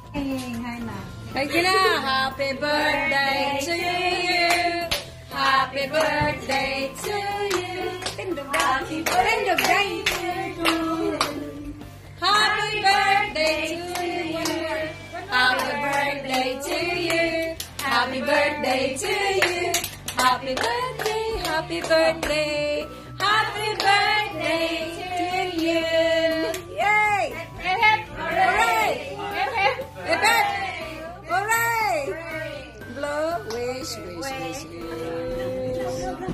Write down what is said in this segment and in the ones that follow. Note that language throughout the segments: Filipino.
Thank you na. Happy birthday to you. Happy birthday to you. Happy birthday to you. Happy birthday to you. Happy birthday to you. Happy birthday to you. Happy birthday, happy birthday. Happy birthday to you. Yay! Hooray! Hooray! Hooray! Blow, wish, wish, wish, wish.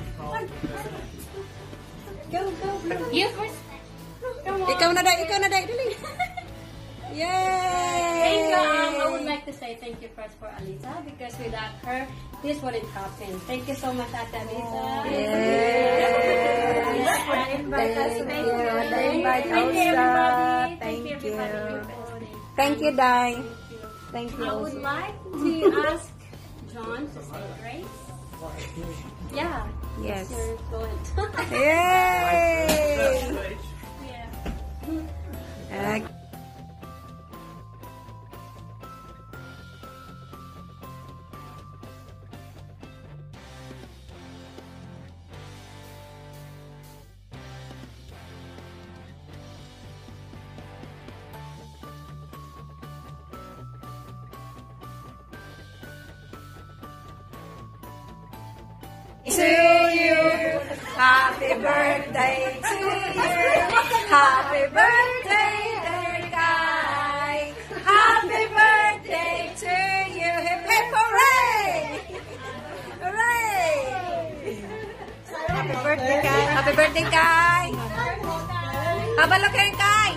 Go, go, go. You first. Ikaw na day, dali. Yay! Thank you. I would like to say thank you first for Alisa because without her, this wouldn't happen. Thank you so much, Ate Alisa. Yes. Thank you. Thank you, Dai. Thank you. I would like to ask John to say grace. Yeah. Yes. You're going. Yay! Yeah. To you, happy birthday to you, happy birthday, dear Guy, happy birthday to you, hip hip hooray, hooray, happy birthday Guy, happy birthday Guy, have a look here Guy,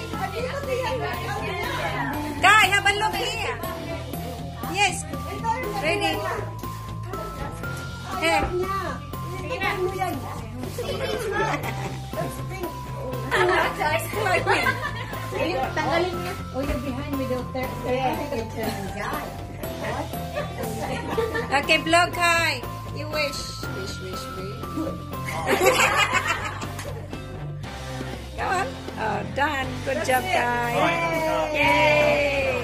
Guy, have a look here, yes, ready. Here. Tanggalin niya. Oh, you're behind me, doctor. Okay, blow Kai. You wish. Wish, wish, wish. Come on. Oh, done. Good job, Kai. Yay!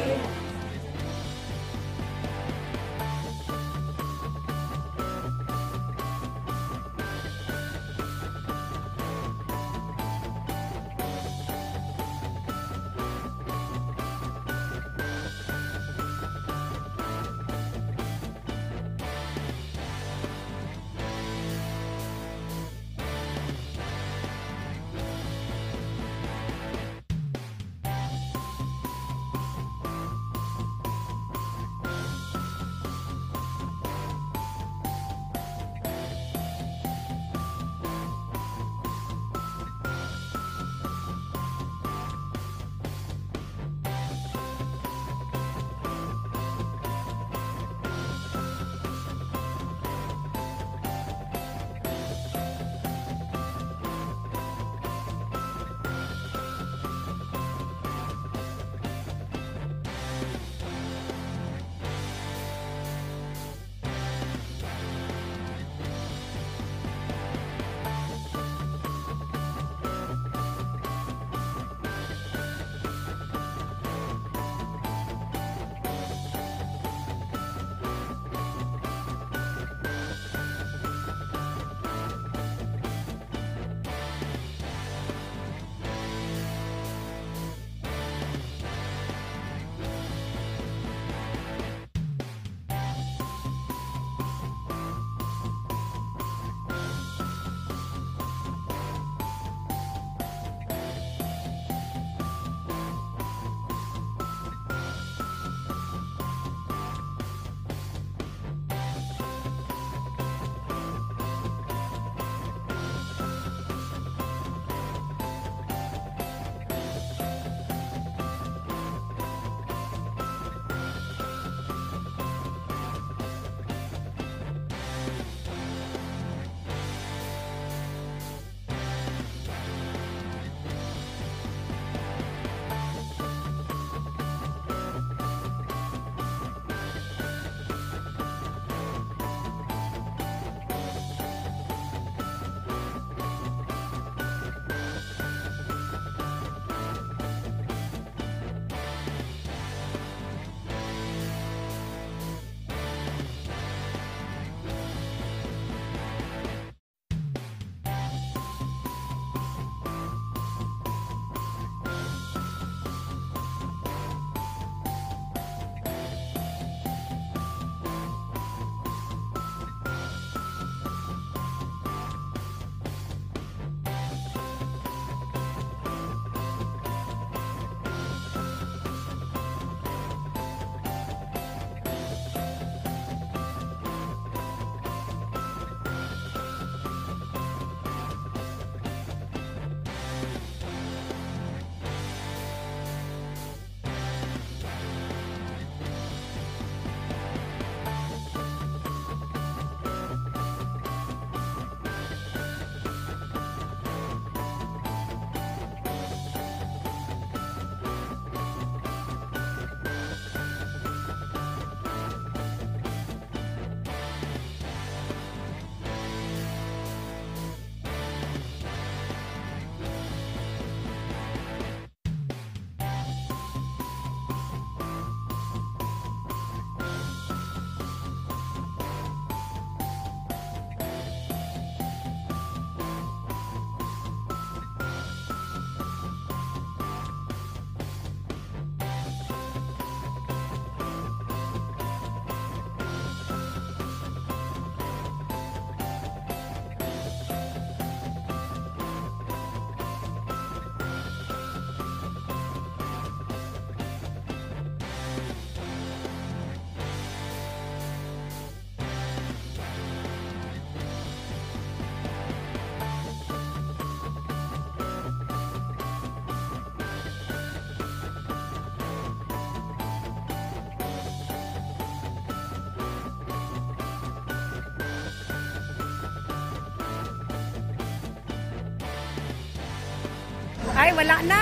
Ay, wala na.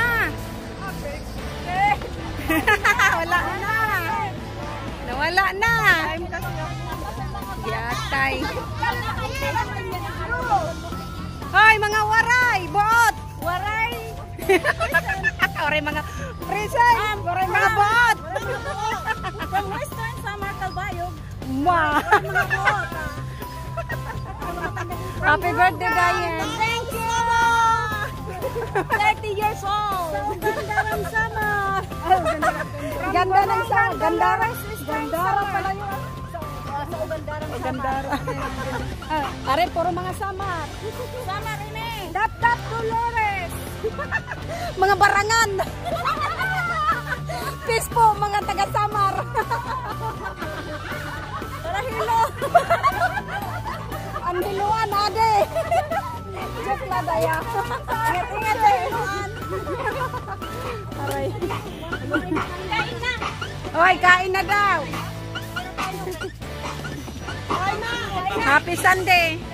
Wala na. Nawala na. Yatay. Hoy, mga waray, buot. Waray. Waray mga present. Waray mga buot. From Western Samar Calbayog. Ma. Mga buot. Happy birthday, Yhen. Thank you! 30 years old! Gandarang Samar! Ganda ng sa. Gandara. Gandara pala yun. Sa Ugandarang Gandara. Are, puro mga samar. Samar ini! Dap-dap Dolores. Mga barangan. Peace po, mga taga-samar. Tarahilo! Ang hiluan, ade. Joke na daya. Ingat eh! Aray. Kain na! Hoy, kain na daw. Kain na! Happy Sunday.